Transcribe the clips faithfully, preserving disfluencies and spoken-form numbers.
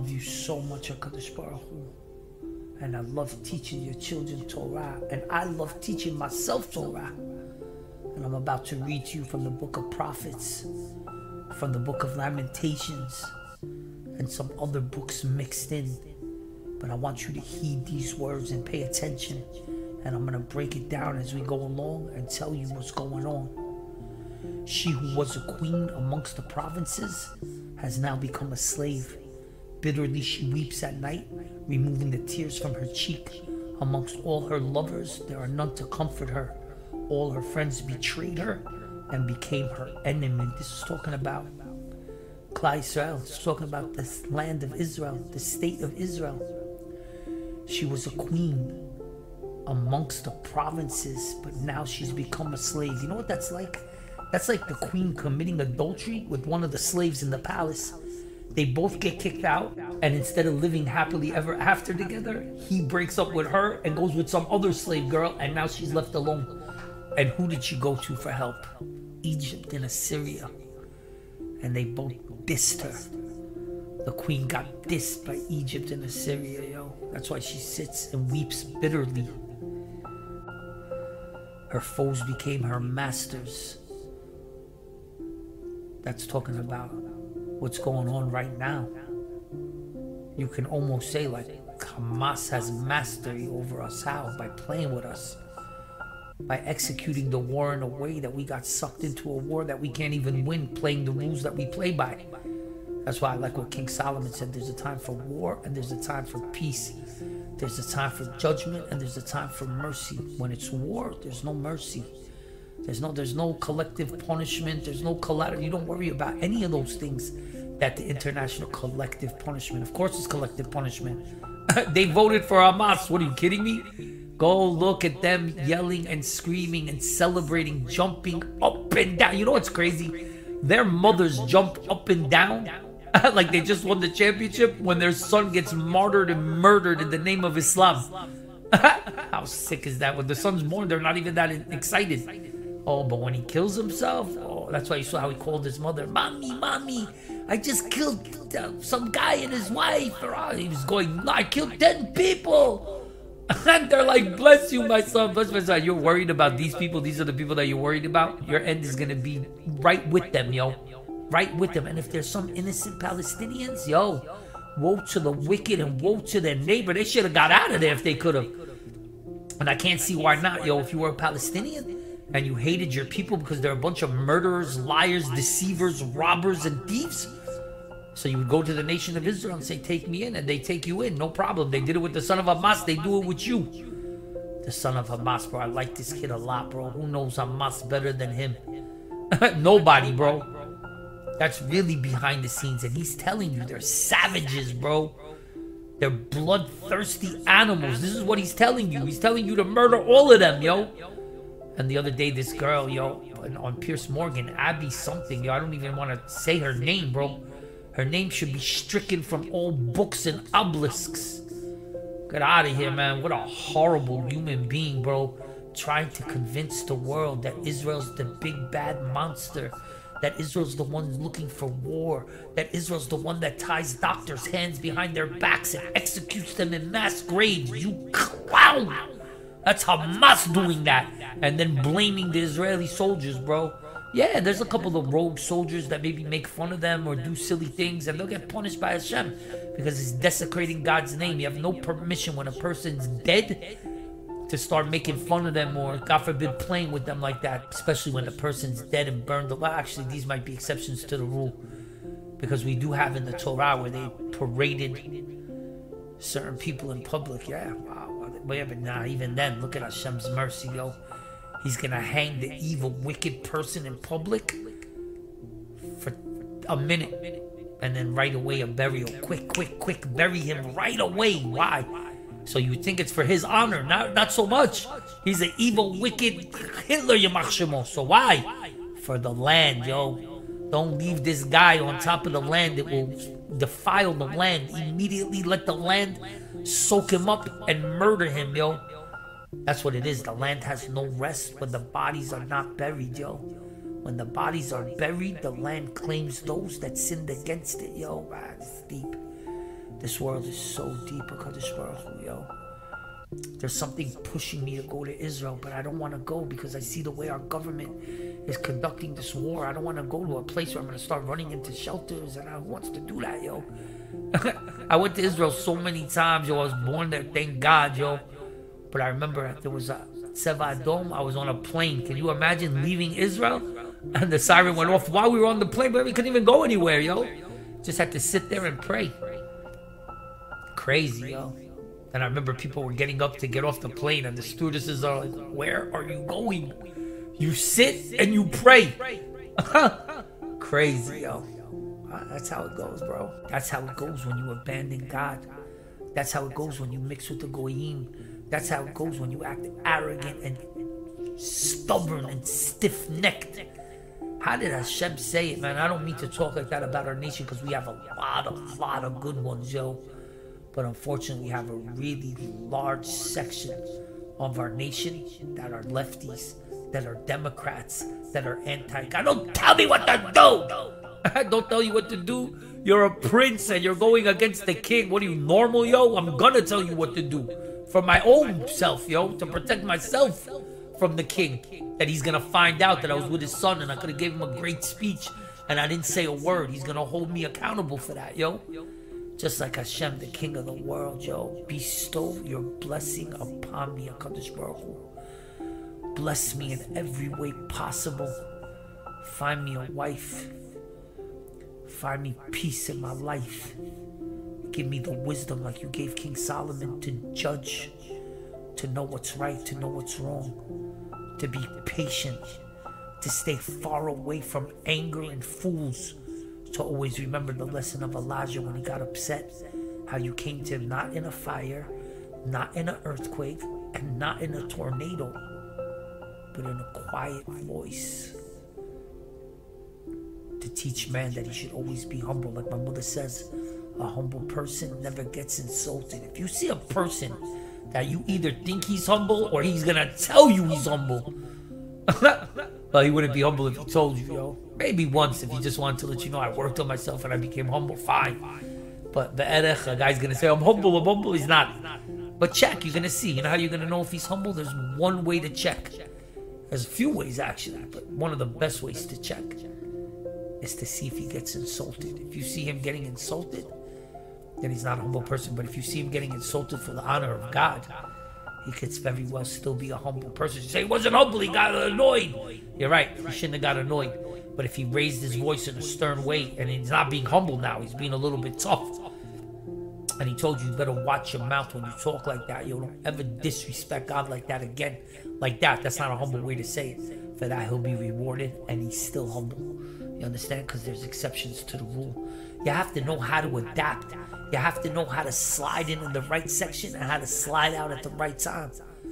love you so much, HaKadosh Baruch Hu. And I love teaching your children Torah. And I love teaching myself Torah. And I'm about to read to you from the book of Prophets, from the book of Lamentations, and some other books mixed in. But I want you to heed these words and pay attention. And I'm going to break it down as we go along and tell you what's going on. She who was a queen amongst the provinces has now become a slave. Bitterly she weeps at night, removing the tears from her cheek. Amongst all her lovers, there are none to comfort her. All her friends betrayed her and became her enemy. This is talking about Klal Yisrael. This is talking about this land of Israel, the state of Israel. She was a queen amongst the provinces, but now she's become a slave. You know what that's like? That's like the queen committing adultery with one of the slaves in the palace. They both get kicked out, and instead of living happily ever after together, he breaks up with her and goes with some other slave girl, and now she's left alone. And who did she go to for help? Egypt and Assyria. And they both dissed her. The queen got dissed by Egypt and Assyria, yo. That's why she sits and weeps bitterly. Her foes became her masters. That's talking about what's going on right now. You can almost say like Hamas has mastery over us. How? By playing with us. By executing the war in a way that we got sucked into a war that we can't even win, playing the rules that we play by. That's why I like what King Solomon said. There's a time for war and there's a time for peace. There's a time for judgment and there's a time for mercy. When it's war, there's no mercy. There's no, there's no collective punishment. There's no collateral. You don't worry about any of those things that the international collective punishment. Of course it's collective punishment. They voted for Hamas. What, are you kidding me? Go look at them yelling and screaming and celebrating, jumping up and down. You know what's crazy? Their mothers jump up and down like they just won the championship when their son gets martyred and murdered in the name of Islam. How sick is that? When the son's born, they're not even that excited. Oh, but when he kills himself, oh, that's why you saw how he called his mother, Mommy, Mommy, I just killed uh, some guy and his wife. Or, oh, he was going, no, I killed ten people. And they're like, bless you, my son, bless my son. You're worried about these people. These are the people that you're worried about. Your end is going to be right with them, yo. Right with them. And if there's some innocent Palestinians, yo, woe to the wicked and woe to their neighbor. They should have got out of there if they could have. And I can't see why not, yo. If you were a Palestinian and you hated your people because they're a bunch of murderers, liars, deceivers, robbers, and thieves, so you would go to the nation of Israel and say, take me in, and they take you in, no problem. They did it with the son of Hamas, they do it with you. The son of Hamas, bro, I like this kid a lot, bro. Who knows Hamas better than him? Nobody, bro. That's really behind the scenes, and he's telling you they're savages, bro. They're bloodthirsty animals. This is what he's telling you. He's telling you to murder all of them, yo. And the other day, this girl, yo, on Piers Morgan, Abby something, yo, I don't even want to say her name, bro. Her name should be stricken from all books and obelisks. Get out of here, man. What a horrible human being, bro. Trying to convince the world that Israel's the big bad monster. That Israel's the one looking for war. That Israel's the one that ties doctors' hands behind their backs and executes them in mass graves. You clown! That's Hamas doing that. And then blaming the Israeli soldiers, bro. Yeah, there's a couple of rogue soldiers that maybe make fun of them or do silly things, and they'll get punished by Hashem because it's desecrating God's name. You have no permission when a person's dead to start making fun of them or, God forbid, playing with them like that, especially when the person's dead and burned alive. Actually, these might be exceptions to the rule because we do have in the Torah where they paraded certain people in public. Yeah, wow. But nah, even then, look at Hashem's mercy, yo. He's gonna hang the evil, wicked person in public for a minute. And then right away a burial. Quick, quick, quick. Bury him right away. Why? So you think it's for his honor. Not, not so much. He's an evil, wicked Hitler, Yamach Shemo. So why? For the land, yo. Don't leave this guy on top of the land. It will defile the land. Immediately let the land soak him up and murder him, yo. That's what it is. The land has no rest when the bodies are not buried, yo. When the bodies are buried, the land claims those that sinned against it, yo. Man, it's deep. This world is so deep, HaKadosh Baruch Hu, yo. There's something pushing me to go to Israel, but I don't want to go because I see the way our government is conducting this war. I don't want to go to a place where I'm going to start running into shelters, and I, who wants to do that, yo? I went to Israel so many times, yo. I was born there, thank God, yo. But I remember there was a Tseva Adom. I was on a plane. Can you imagine leaving Israel? And the siren went off while we were on the plane, but we couldn't even go anywhere, yo. Just had to sit there and pray. Crazy, yo. And I remember people were getting up to get off the plane, and the stewardesses are like, where are you going? You sit and you pray. Crazy, yo. That's how it goes, bro. That's how it goes when you abandon God. That's how it goes when you mix with the Goyim. That's how it goes when you act arrogant and stubborn and stiff-necked. How did Hashem say it, man? I don't mean to talk like that about our nation because we have a lot, a lot of good ones, yo. But unfortunately, we have a really large section of our nation that are lefties, that are Democrats, that are anti-God. Don't tell me what to do! Don't tell you what to do. You're a prince and you're going against the king. What are you, normal, yo? I'm gonna tell you what to do. For my own self, yo. To protect myself from the king. That he's gonna find out that I was with his son and I could have gave him a great speech and I didn't say a word. He's gonna hold me accountable for that, yo. Just like Hashem, the king of the world, yo. Bestow your blessing upon me, HaKadosh Baruch Hu. Bless me in every way possible. Find me a wife. Find me peace in my life. Give me the wisdom like you gave King Solomon to judge, to know what's right, to know what's wrong, to be patient, to stay far away from anger and fools, to always remember the lesson of Elijah when he got upset, how you came to him not in a fire, not in an earthquake, and not in a tornado, but in a quiet voice. To teach man that he should always be humble. Like my mother says, a humble person never gets insulted. If you see a person that you either think he's humble or he's gonna tell you he's humble, well, he wouldn't be humble if he told you, yo. Maybe once if he just wanted to let you know I worked on myself and I became humble, fine. But the erech, a guy's gonna say, I'm humble, I'm humble, he's not. But check, you're gonna see. You know how you're gonna know if he's humble? There's one way to check. There's a few ways actually, but one of the best ways to check is to see if he gets insulted. If you see him getting insulted, then he's not a humble person. But if you see him getting insulted for the honor of God, he could very well still be a humble person. You say he wasn't humble, he got annoyed. You're right, he shouldn't have got annoyed. But if he raised his voice in a stern way, and he's not being humble now, he's being a little bit tough, and he told you, you better watch your mouth when you talk like that. You don't ever disrespect God like that again. Like that, that's not a humble way to say it. For that, he'll be rewarded, and he's still humble. You understand? Because there's exceptions to the rule. You have to know how to adapt. You have to know how to slide in in the right section and how to slide out at the right time.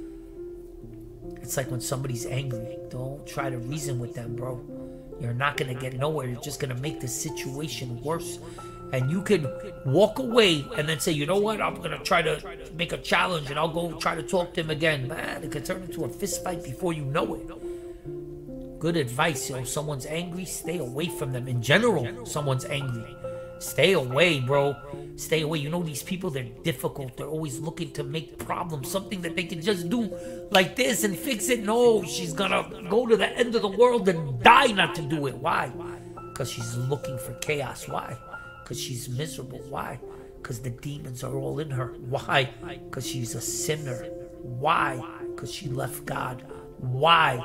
It's like when somebody's angry. Don't try to reason with them, bro. You're not going to get nowhere. You're just going to make the situation worse. And you could walk away and then say, you know what? I'm going to try to make a challenge and I'll go try to talk to him again. Man, it could turn into a fist fight before you know it. Good advice, yo. Someone's angry, stay away from them. In general, someone's angry. Stay away, bro. Stay away. You know these people, they're difficult. They're always looking to make problems. Something that they can just do like this and fix it. No, she's gonna go to the end of the world and die not to do it. Why? Because she's looking for chaos. Why? Because she's miserable. Why? Because the demons are all in her. Why? Because she's a sinner. Why? Because she left God. Why?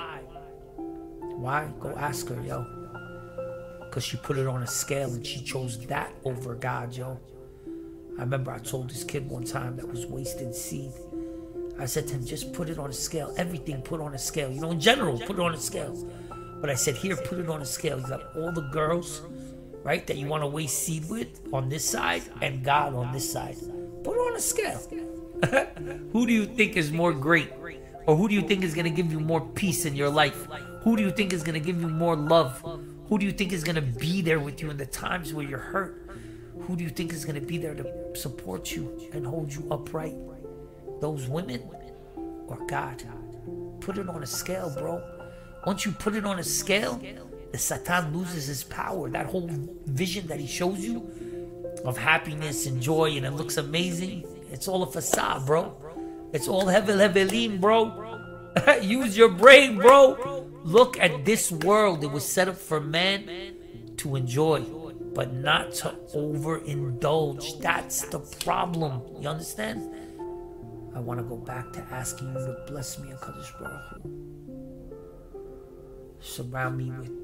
Why? Go ask her, yo. Because she put it on a scale and she chose that over God, yo. I remember I told this kid one time that was wasting seed. I said to him, just put it on a scale. Everything put on a scale. You know, in general, put it on a scale. But I said, here, put it on a scale. You got all the girls, right, that you want to waste seed with on this side and God on this side. Put it on a scale. Who do you think is more great? Or who do you think is going to give you more peace in your life? Who do you think is going to give you more love? Who do you think is going to be there with you in the times where you're hurt? Who do you think is going to be there to support you and hold you upright? Those women or God? Put it on a scale, bro. Once you put it on a scale, the Satan loses his power. That whole vision that he shows you, of happiness and joy, and it looks amazing. It's all a facade, bro. It's all hevel hevelim, bro. Use your brain, bro. Look at this world. It was set up for man to enjoy, but not to overindulge. That's the problem. You understand? I want to go back to asking you to bless me, HaKadosh Baruch Hu. Surround me with,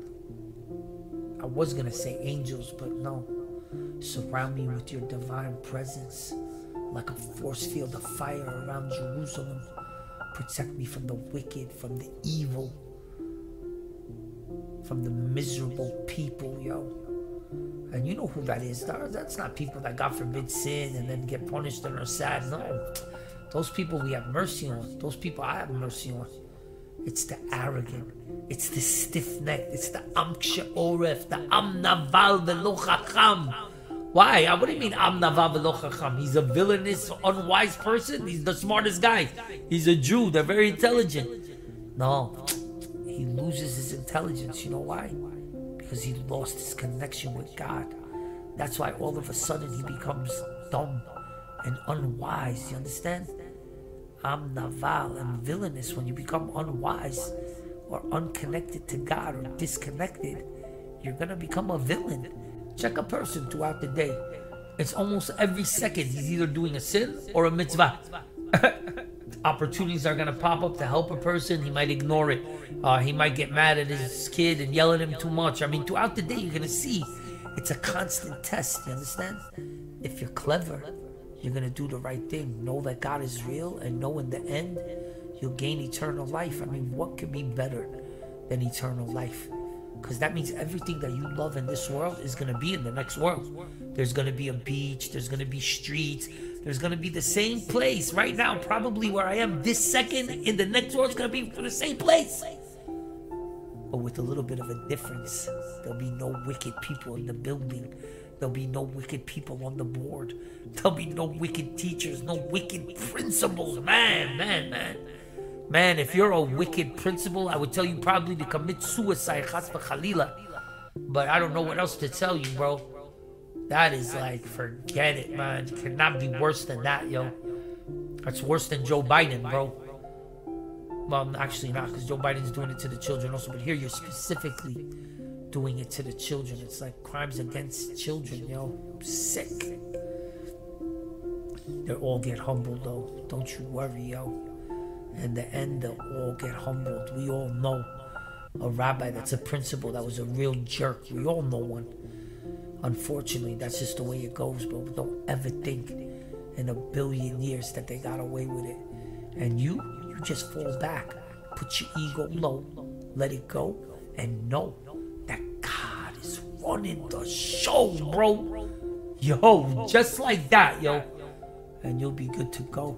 I was going to say angels, but no. Surround me with your divine presence, like a force field of fire around Jerusalem. Protect me from the wicked, from the evil, from the miserable people, yo. And you know who that is. That's not people that, God forbid, sin and then get punished and are sad. No. Those people we have mercy on. Those people I have mercy on. It's the arrogant. It's the stiff-necked. It's the amkshe oref. The am naval velo chacham. Why? What do you mean am naval velo chacham? He's a villainous, unwise person? He's the smartest guy. He's a Jew. They're very intelligent. No. He loses his intelligence. You know why? Because he lost his connection with God. That's why all of a sudden he becomes dumb and unwise. You understand? Am naval and villainous. When you become unwise or unconnected to God or disconnected, you're going to become a villain. Check a person throughout the day. It's almost every second he's either doing a sin or a mitzvah. Opportunities are going to pop up to help a person. He might ignore it. Uh, he might get mad at his kid and yell at him too much. I mean, throughout the day, you're going to see it's a constant test. You understand? If you're clever, you're going to do the right thing. Know that God is real and know in the end, you'll gain eternal life. I mean, what could be better than eternal life? Because that means everything that you love in this world is going to be in the next world. There's going to be a beach. There's going to be streets. There's going to be the same place right now, probably where I am this second. In the next world, it's going to be for the same place. But with a little bit of a difference. There'll be no wicked people in the building. There'll be no wicked people on the board. There'll be no wicked teachers, no wicked principals. Man, man, man. Man, if you're a wicked principal, I would tell you probably to commit suicide, chas v'chalila. But I don't know what else to tell you, bro. That is like, forget it, man. It cannot be worse than that, yo. That's worse than Joe Biden, bro. Well, actually not, because Joe Biden's doing it to the children also. But here you're specifically doing it to the children. It's like crimes against children, yo. Sick. They'll all get humbled, though. Don't you worry, yo. In the end, they'll all get humbled. We all know a rabbi that's a principal that was a real jerk. We all know one. Unfortunately, that's just the way it goes, bro. But don't ever think in a billion years that they got away with it. And you, you just fall back. Put your ego low. Let it go. And know that God is running the show, bro. Yo, just like that, yo. And you'll be good to go.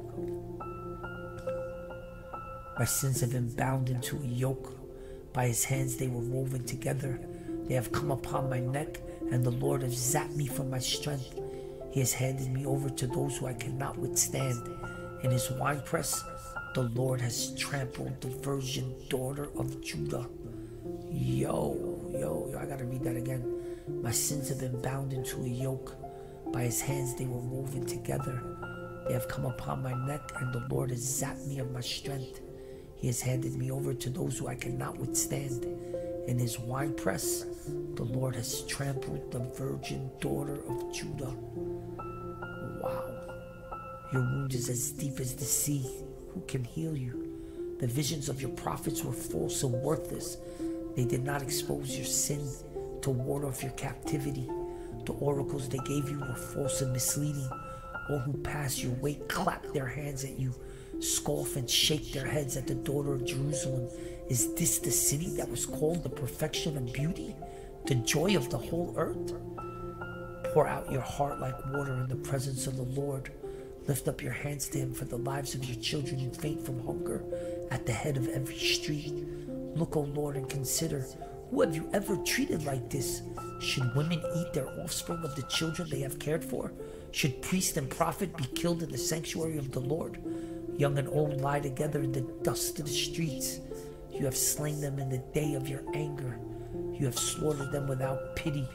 My sins have been bound into a yoke. By his hands they were woven together. They have come upon my neck, and the Lord has zapped me from my strength. He has handed me over to those who I cannot withstand. In his winepress, the Lord has trampled the virgin daughter of Judah. Yo, yo, yo, I gotta read that again. My sins have been bound into a yoke. By his hands they were woven together. They have come upon my neck, and the Lord has zapped me of my strength. He has handed me over to those who I cannot withstand. In his winepress, the Lord has trampled the virgin daughter of Judah. Wow. Your wound is as deep as the sea. Who can heal you? The visions of your prophets were false and worthless. They did not expose your sin to ward off your captivity. The oracles they gave you were false and misleading. All who pass your way clap their hands at you, scoff and shake their heads at the daughter of Jerusalem. Is this the city that was called the perfection of beauty, the joy of the whole earth? Pour out your heart like water in the presence of the Lord. Lift up your hands to him for the lives of your children who faint from hunger at the head of every street. Look, O Lord, and consider, who have you ever treated like this? Should women eat their offspring of the children they have cared for? Should priest and prophet be killed in the sanctuary of the Lord? Young and old lie together in the dust of the streets. You have slain them in the day of your anger. You have slaughtered them without pity.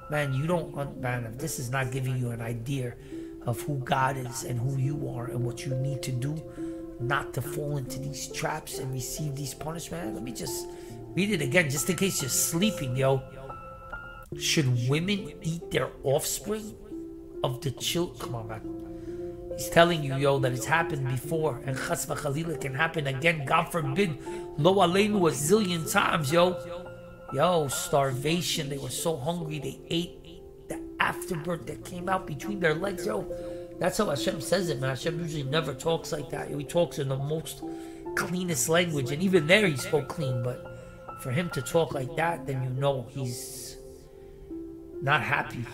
Man, you don't, man, if this is not giving you an idea of who God is and who you are and what you need to do not to fall into these traps and receive these punishments. Let me just read it again, just in case you're sleeping, yo. Should women eat their offspring of the children? Come on, man. He's telling you, yo, that it's happened before, and chas v'chalila can happen again. God forbid, lo aleinu, a zillion times, yo. Yo, starvation. They were so hungry, they ate the afterbirth that came out between their legs, yo. That's how Hashem says it, man. Hashem usually never talks like that. He talks in the most cleanest language, and even there he spoke clean. But for him to talk like that, then you know he's not happy.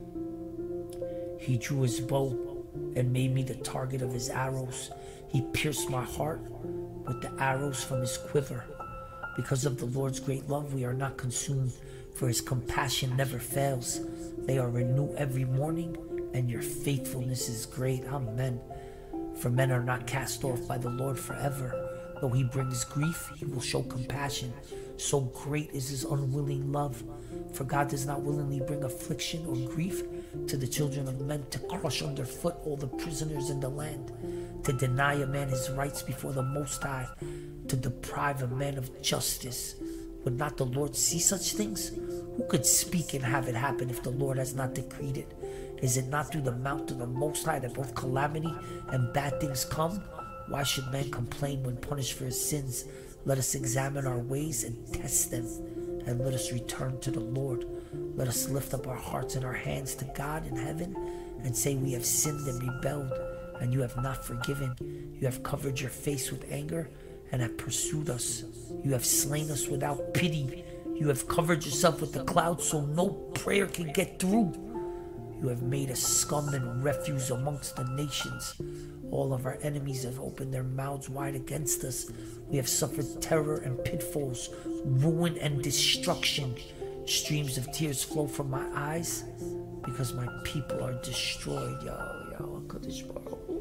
He drew his bow and made me the target of his arrows. He pierced my heart with the arrows from his quiver. Because of the Lord's great love, we are not consumed, for his compassion never fails. They are renewed every morning, and your faithfulness is great. Amen. For men are not cast off by the Lord forever. Though he brings grief, he will show compassion. So great is his unwilling love. For God does not willingly bring affliction or grief to the children of men, to crush underfoot all the prisoners in the land, to deny a man his rights before the Most High, to deprive a man of justice. Would not the Lord see such things? Who could speak and have it happen if the Lord has not decreed it? Is it not through the mouth of the Most High that both calamity and bad things come? Why should man complain when punished for his sins? Let us examine our ways and test them, and let us return to the Lord. Let us lift up our hearts and our hands to God in heaven and say, we have sinned and rebelled, and you have not forgiven. You have covered your face with anger and have pursued us. You have slain us without pity. You have covered yourself with the clouds so no prayer can get through. You have made us scum and refuse amongst the nations. All of our enemies have opened their mouths wide against us. We have suffered terror and pitfalls, ruin and destruction. Streams of tears flow from my eyes because my people are destroyed. Yo, yo, Kadosh Baruch Hu.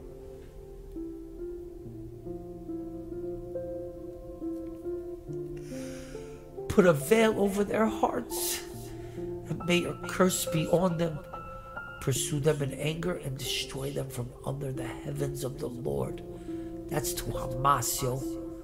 Put a veil over their hearts, and may your curse be on them. Pursue them in anger and destroy them from under the heavens of the Lord. That's to Hamas, yo.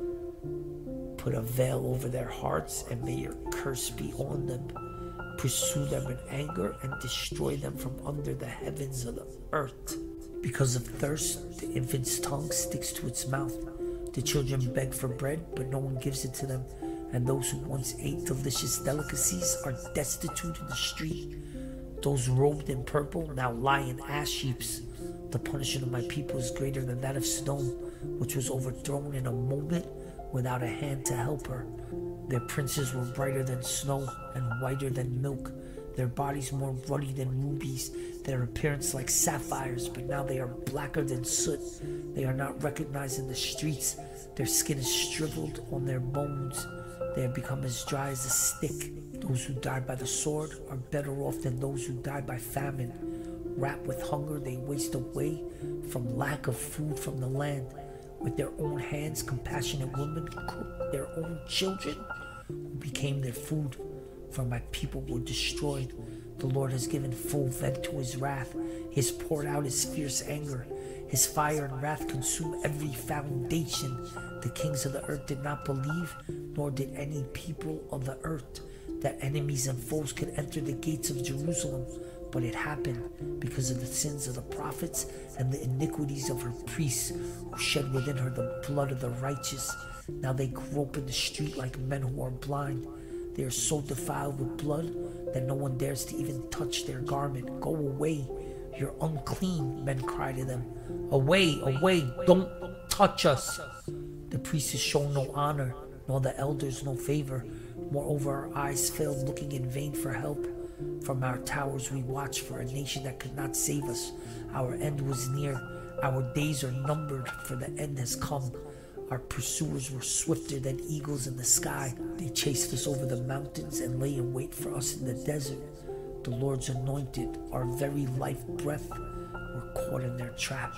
Put a veil over their hearts, and may your curse be on them. Pursue them in anger and destroy them from under the heavens of the earth. Because of thirst, the infant's tongue sticks to its mouth. The children beg for bread, but no one gives it to them. And those who once ate delicious delicacies are destitute in the street. Those robed in purple now lie in ash heaps. The punishment of my people is greater than that of Sodom, which was overthrown in a moment without a hand to help her. Their princes were brighter than snow and whiter than milk. Their bodies more ruddy than rubies. Their appearance like sapphires, but now they are blacker than soot. They are not recognized in the streets. Their skin is shriveled on their bones. They have become as dry as a stick. Those who die by the sword are better off than those who die by famine. Wrapped with hunger, they waste away from lack of food from the land. With their own hands, compassionate women cooked their own children, who became their food. For my people were destroyed. The Lord has given full vent to his wrath. He has poured out his fierce anger. His fire and wrath consume every foundation. The kings of the earth did not believe, nor did any people of the earth, that enemies and foes could enter the gates of Jerusalem. But it happened because of the sins of the prophets and the iniquities of her priests, who shed within her the blood of the righteous. Now they grope in the street like men who are blind. They are so defiled with blood that no one dares to even touch their garment. Go away, you're unclean, men cry to them. Away, away, don't touch us. The priests show no honor, nor the elders no favor. Moreover, our eyes failed looking in vain for help. From our towers we watched for a nation that could not save us. Our end was near. Our days are numbered, for the end has come. Our pursuers were swifter than eagles in the sky. They chased us over the mountains and lay in wait for us in the desert. The Lord's anointed, our very life breath, were caught in their trap.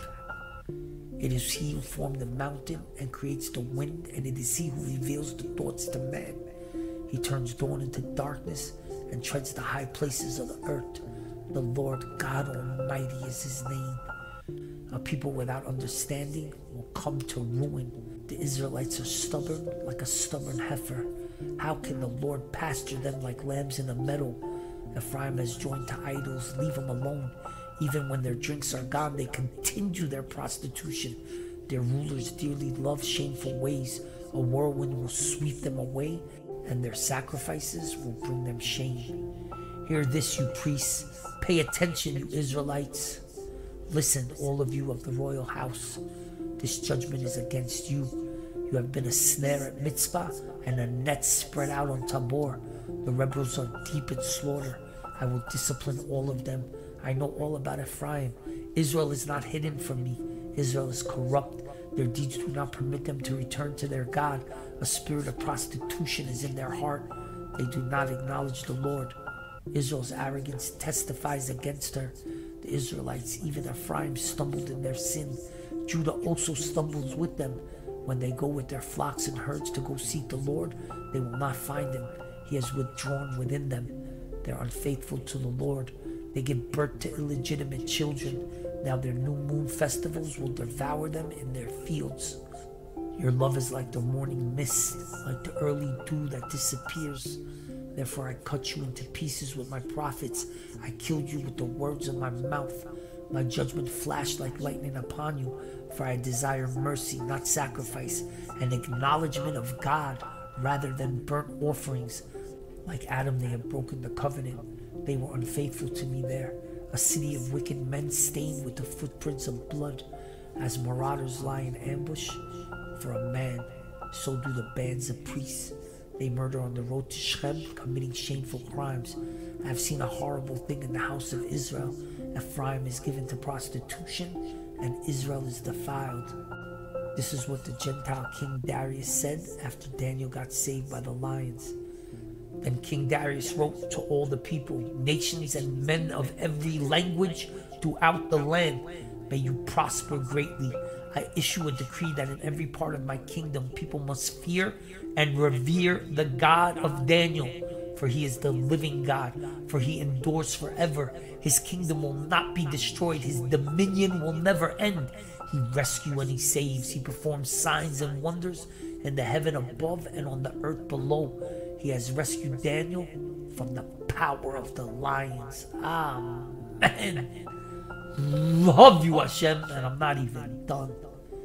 It is he who formed the mountain and creates the wind, and it is he who reveals the thoughts to man. He turns dawn into darkness and treads the high places of the earth. The Lord God Almighty is his name. A people without understanding will come to ruin. The Israelites are stubborn like a stubborn heifer. How can the Lord pasture them like lambs in a meadow? Ephraim has joined to idols, leave them alone. Even when their drinks are gone, they continue their prostitution. Their rulers dearly love shameful ways. A whirlwind will sweep them away, and their sacrifices will bring them shame. Hear this, you priests. Pay attention, you Israelites. Listen, all of you of the royal house. This judgment is against you. You have been a snare at Mitzpah and a net spread out on Tabor. The rebels are deep in slaughter. I will discipline all of them. I know all about Ephraim. Israel is not hidden from me. Israel is corrupt. Their deeds do not permit them to return to their God. A spirit of prostitution is in their heart. They do not acknowledge the Lord. Israel's arrogance testifies against her. The Israelites, even Ephraim, stumbled in their sin. Judah also stumbles with them. When they go with their flocks and herds to go seek the Lord, they will not find him. He has withdrawn within them. They are unfaithful to the Lord. They give birth to illegitimate children. Now their new moon festivals will devour them in their fields. Your love is like the morning mist, like the early dew that disappears. Therefore I cut you into pieces with my prophets. I killed you with the words of my mouth. My judgment flashed like lightning upon you, for I desire mercy, not sacrifice, and acknowledgement of God rather than burnt offerings. Like Adam, they have broken the covenant. They were unfaithful to me there. A city of wicked men stained with the footprints of blood. As marauders lie in ambush for a man, so do the bands of priests. They murder on the road to Shechem, committing shameful crimes. I have seen a horrible thing in the house of Israel. Ephraim is given to prostitution, and Israel is defiled. This is what the Gentile King Darius said after Daniel got saved by the lions. Then King Darius wrote to all the people, nations and men of every language throughout the land, may you prosper greatly. I issue a decree that in every part of my kingdom people must fear and revere the God of Daniel, for he is the living God, for he endures forever. His kingdom will not be destroyed. His dominion will never end. He rescues and he saves. He performs signs and wonders in the heaven above and on the earth below. He has rescued Daniel from the power of the lions. Amen. Love you, Hashem, and I'm not even done.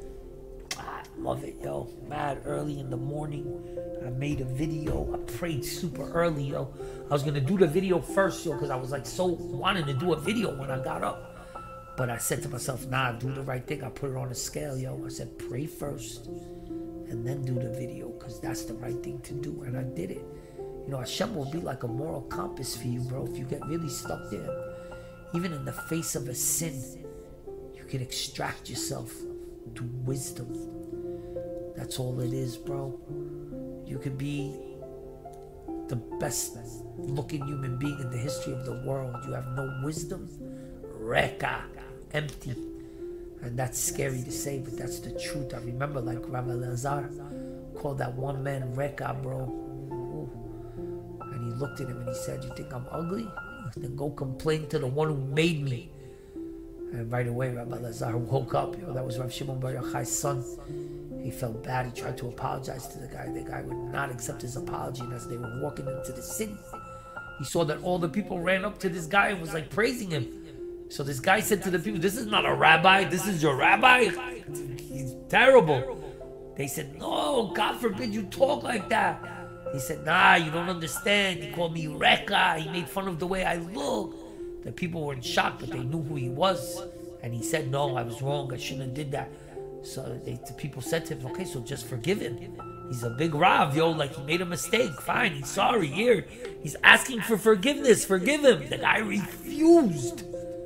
I love it, yo. Mad early in the morning. I made a video. I prayed super early, yo. I was gonna do the video first, yo, because I was like so wanting to do a video when I got up. But I said to myself, nah, do the right thing. I put it on a scale, yo. I said, pray first and then do the video, because that's the right thing to do. And I did it. You know, Hashem will be like a moral compass for you, bro, if you get really stuck there. Even in the face of a sin, you can extract yourself to wisdom. That's all it is, bro. You could be the best looking human being in the history of the world. You have no wisdom, reka, empty. And that's scary to say, but that's the truth. I remember, like Rabbi Lazar called that one man reka, bro. Ooh. And he looked at him and he said, you think I'm ugly? Then go complain to the one who made me. And right away, Rabbi Lazar woke up. You know, that was Rav Shimon Bar Yochai's son. He felt bad. He tried to apologize to the guy. The guy would not accept his apology. And as they were walking into the city, he saw that all the people ran up to this guy and was like praising him. So this guy said to the people, this is not a rabbi. This is your rabbi. He's terrible. They said, no, God forbid you talk like that. He said, nah, you don't understand. He called me Reka. He made fun of the way I look. The people were in shock, but they knew who he was. And he said, no, I was wrong. I shouldn't have did that. So they, the people said to him, okay, so just forgive him. He's a big Rav, yo, like he made a mistake. Fine, he's sorry. Here, he's asking for forgiveness. Forgive him. The guy refused.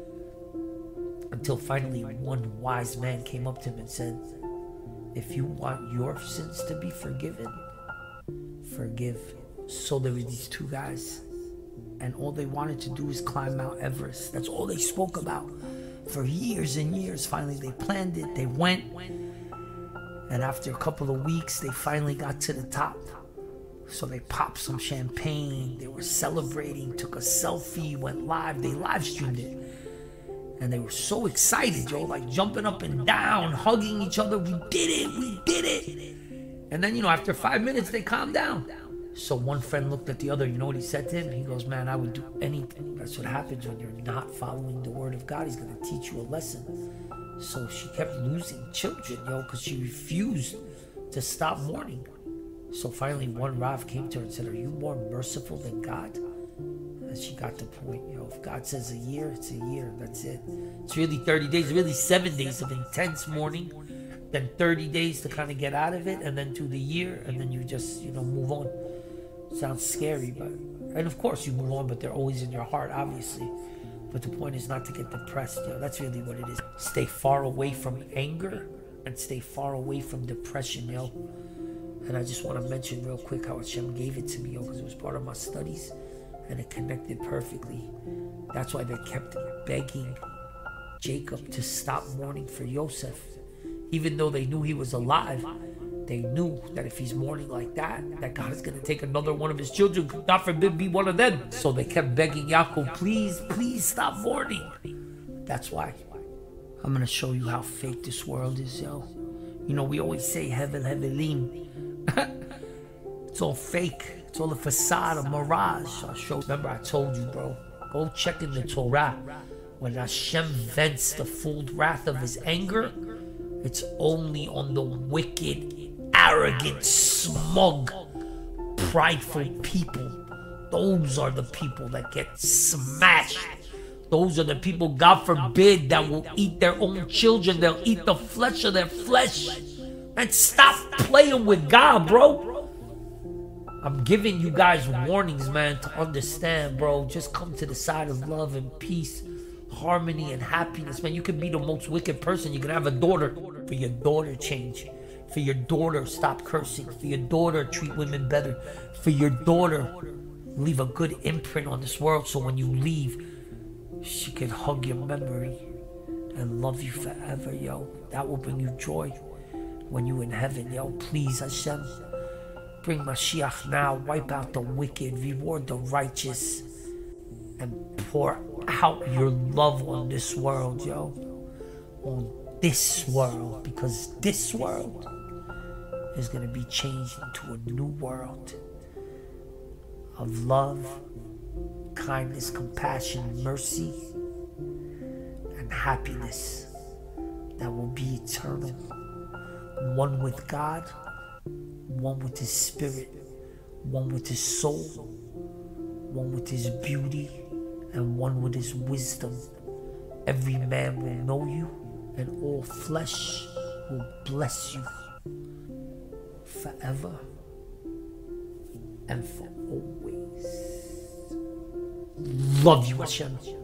Until finally one wise man came up to him and said, if you want your sins to be forgiven, forgive. So there were these two guys, and all they wanted to do is climb Mount Everest. That's all they spoke about for years and years. Finally they planned it, they went, and after a couple of weeks they finally got to the top. So they popped some champagne, they were celebrating, took a selfie, went live, they live streamed it. And they were so excited, yo, like jumping up and down, hugging each other. We did it, we did it. And then, you know, after five minutes, they calmed down. So one friend looked at the other, you know what he said to him? He goes, man, I would do anything. That's what happens when you're not following the word of God. He's going to teach you a lesson. So she kept losing children, yo, because she refused to stop mourning. So finally one Rav came to her and said, are you more merciful than God? And she got the point, yo. If God says a year, it's a year. That's it. It's really thirty days, really seven days of intense mourning. Then thirty days to kind of get out of it, and then to the year, and then you just, you know, move on. Sounds scary, but, and of course you move on, but they're always in your heart, obviously. But the point is not to get depressed, yo. That's really what it is. Stay far away from anger and stay far away from depression, yo. And I just want to mention real quick how Hashem gave it to me, yo, because it was part of my studies and it connected perfectly. That's why they kept begging Jacob to stop mourning for Yosef. Even though they knew he was alive, they knew that if he's mourning like that, that God is going to take another one of his children, God forbid be one of them. So they kept begging Yaakov, please, please stop mourning. That's why. I'm going to show you how fake this world is, yo. You know, we always say Hevel Hevelim. It's all fake. It's all a facade, a mirage. I'll show. Remember, I told you, bro. Go check in the Torah. When Hashem vents the full wrath of his anger, it's only on the wicked, arrogant, smug, prideful people. Those are the people that get smashed. Those are the people, God forbid, that will eat their own children. They'll eat the flesh of their flesh. And stop playing with God, bro. I'm giving you guys warnings, man, to understand, bro. Just come to the side of love and peace, harmony and happiness, man. You can be the most wicked person. You can have a daughter. For your daughter, change. For your daughter, stop cursing. For your daughter, treat women better. For your daughter, leave a good imprint on this world so when you leave, she can hug your memory and love you forever, yo. That will bring you joy when you in heaven, yo. Please, Hashem, bring Mashiach now. Wipe out the wicked, reward the righteous, and pour out your love on this world, yo. On this world, because this world is going to be changed into a new world of love, kindness, compassion, mercy, and happiness that will be eternal. One with God, one with his spirit, one with his soul, one with his beauty, and one with his wisdom. Every man will know you, and all flesh will bless you forever and for always. Love you, Hashem.